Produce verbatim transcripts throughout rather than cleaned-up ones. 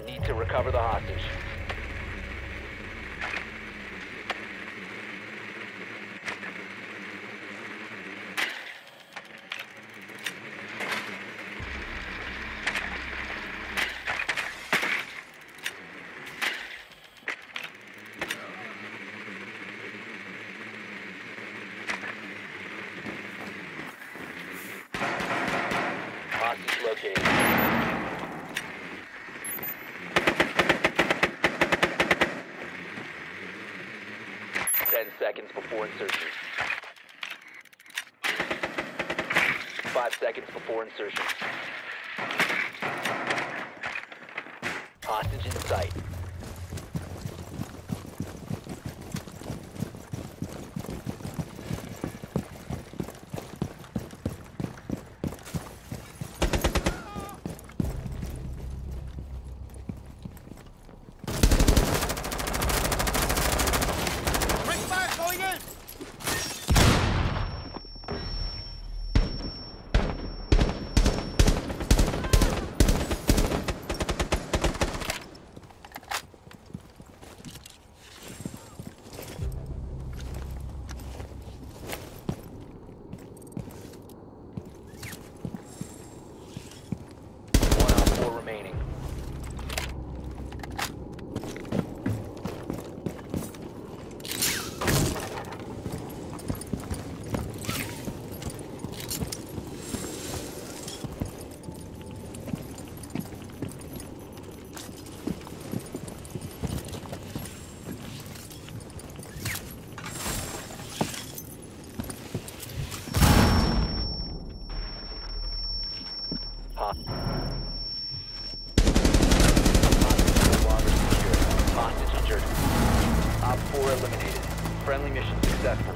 Need to recover the hostage. Hostage located. Ten seconds before insertion. Five seconds before insertion. Hostage in sight. Remaining. Hot. Hostage injured. Op four eliminated. Friendly mission successful.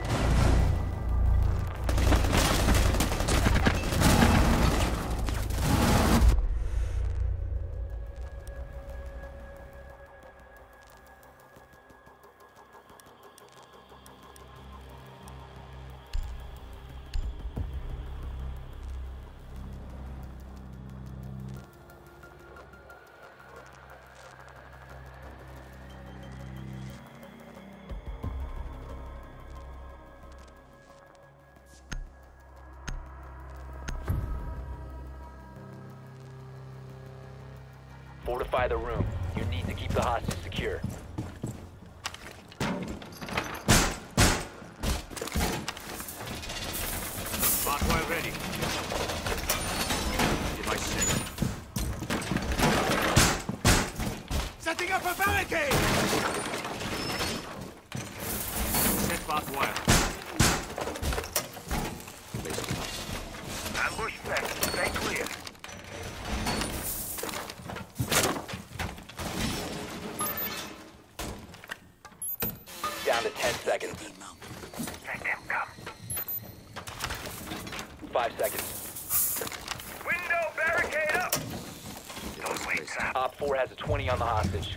Fortify the room. You need to keep the hostage secure. Hardwire ready. Device set. Setting up a barricade! Set barbed wire. Ambush set. Stay clear. Down to ten seconds. Let them come. Five seconds. Window barricade up! Don't wait, Sam. Op four has a twenty on the hostage.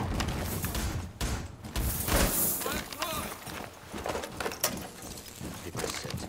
Device set.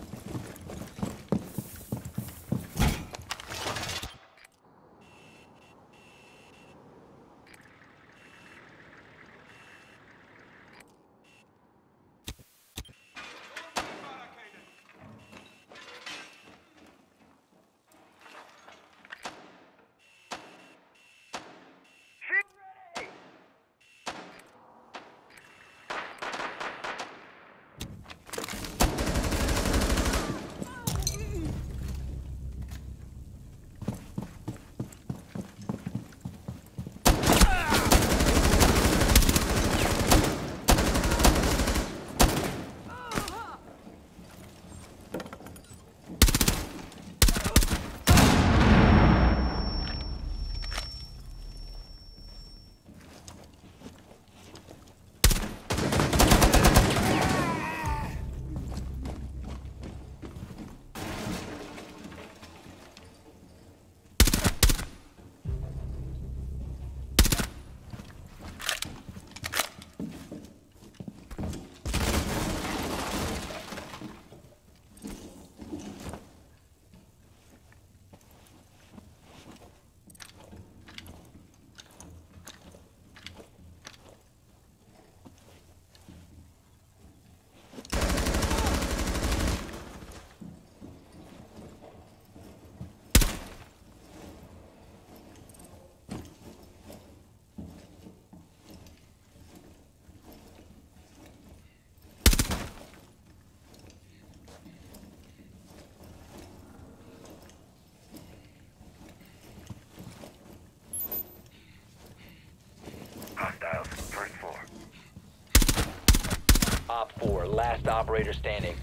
last operator standing.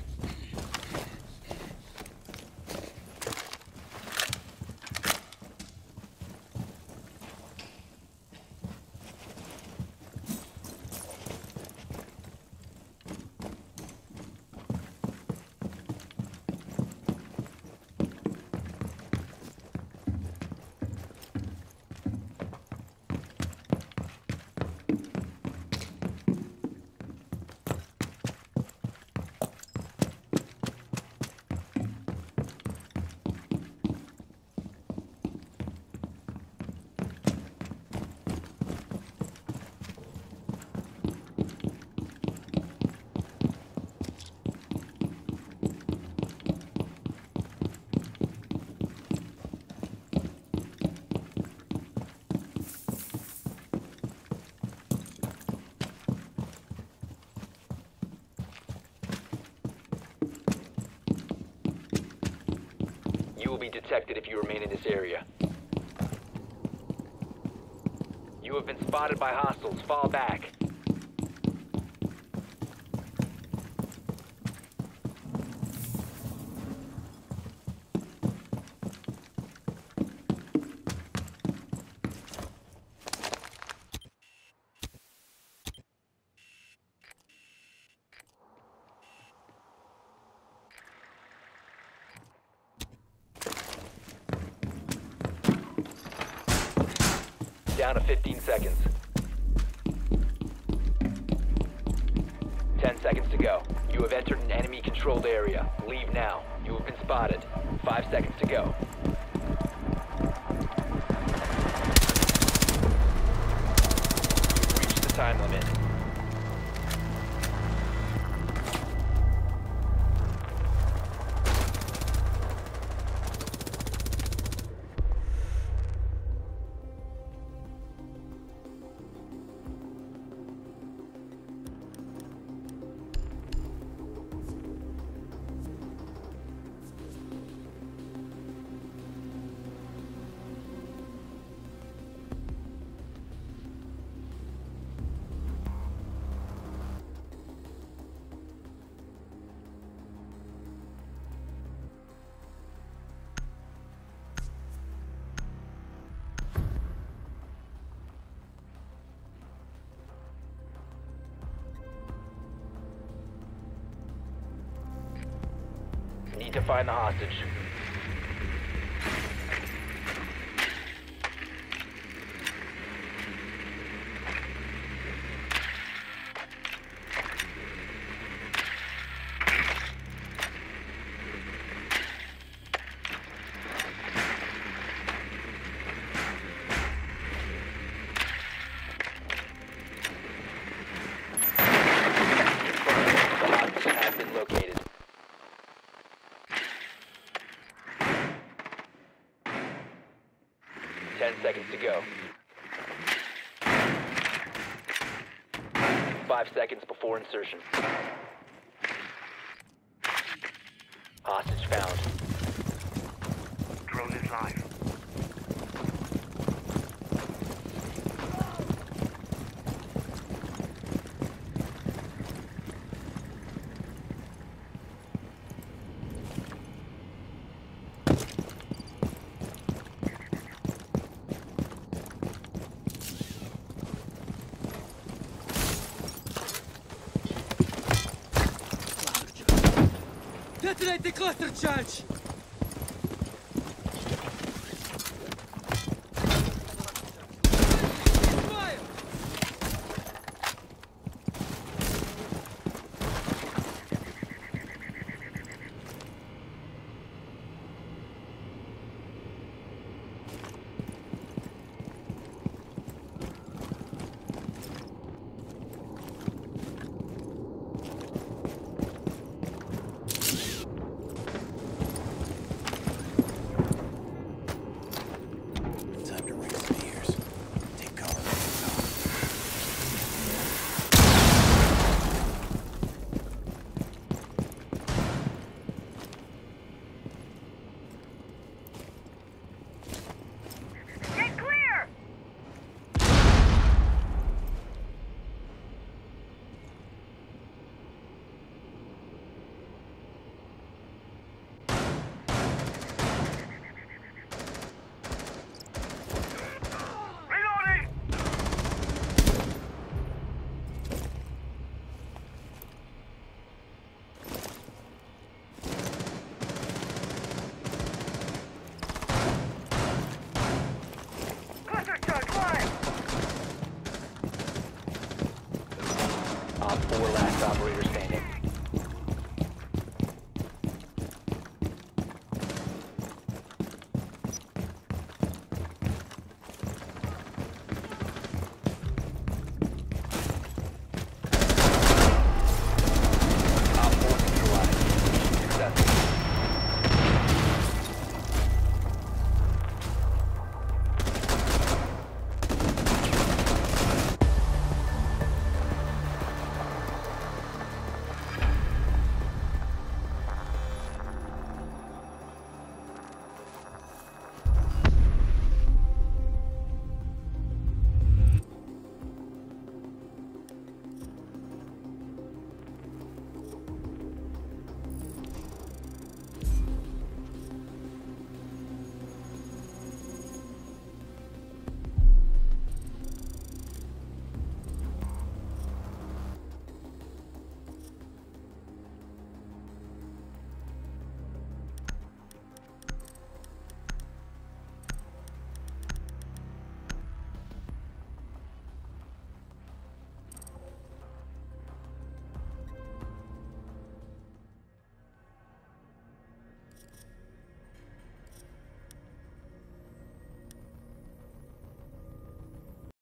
You will be detected if you remain in this area. You have been spotted by hostiles. Fall back. Down to fifteen seconds. ten seconds to go. You have entered an enemy-controlled area. Leave now. You have been spotted. five seconds to go. You've reached the time limit. Need to find the hostage. The hostage has been located. Ten seconds to go. Five seconds before insertion. Hostage found. Drone is live. Detonate the cluster charge! Fire! Op four last operator standing.